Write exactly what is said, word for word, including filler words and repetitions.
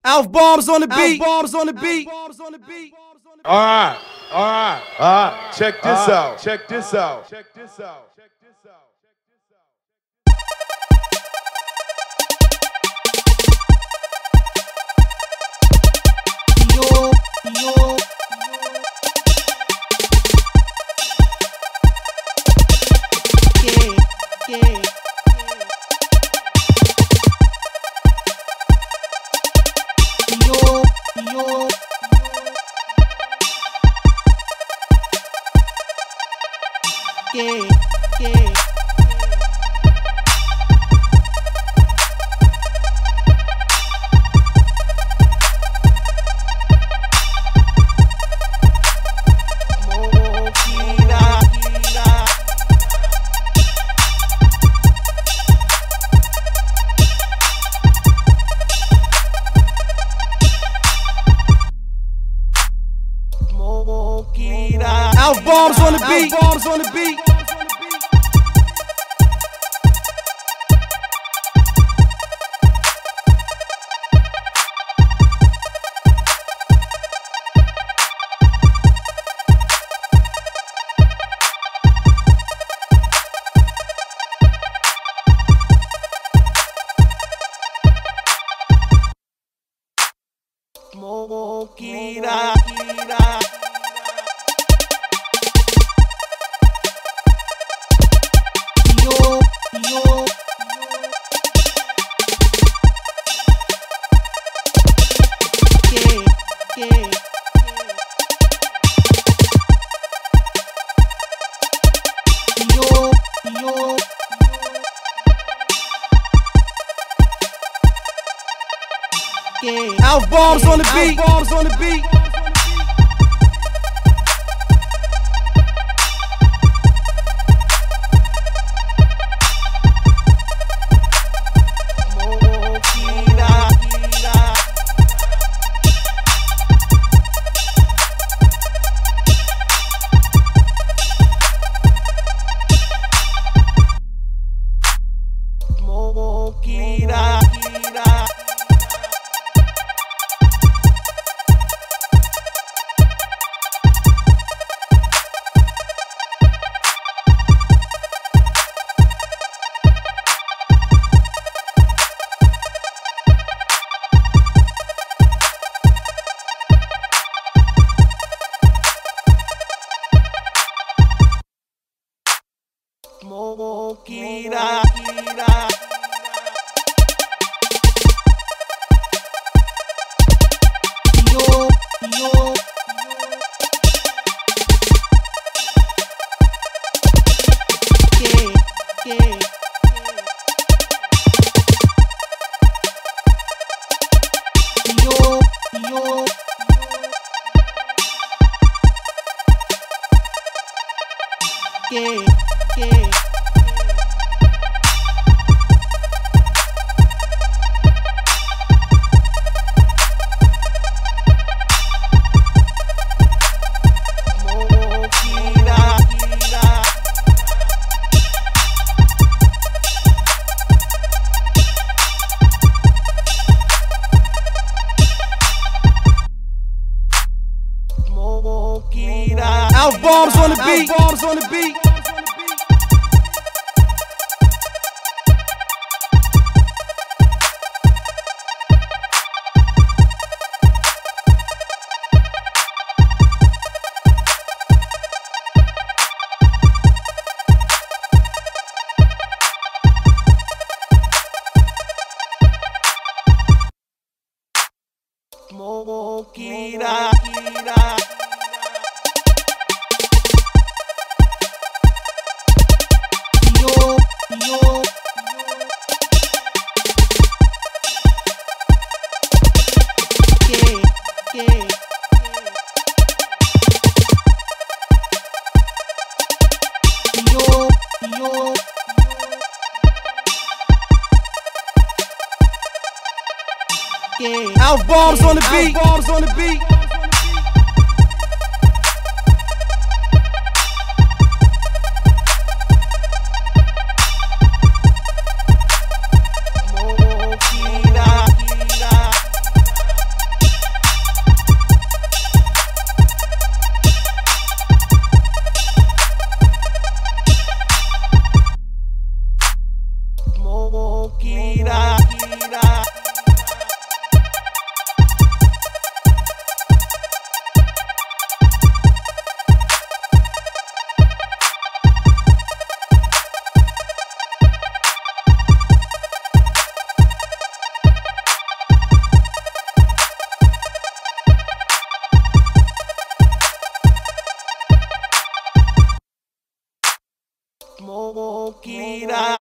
Alf Bombs on the beat. Bombs on the beat. All right, all right, all right. Check this right. out. Check this out. Check this out. Check this out. Yo, yo. Yeah, yeah. Yo, yo. Yeah, yeah. Alf Bombs on the beat. Bombs on the beat. Mokira, kira. Yo, yo. Yeah, yeah. Yo, yo. Yeah. Alf Bombs on the beat. Bombs on the beat. Kira, kira. Mokira, kira. Yo, yo. Yeah, yeah. Yo, yo. Yeah, yeah. Alf Bombs on the beat. Bombs on the beat. Mokira, kira. Yo, yo. Yeah, yeah. Yo, yo. Yeah. Alf Bombs on the beat. Bombs on the beat. Mokira, kira. need. I,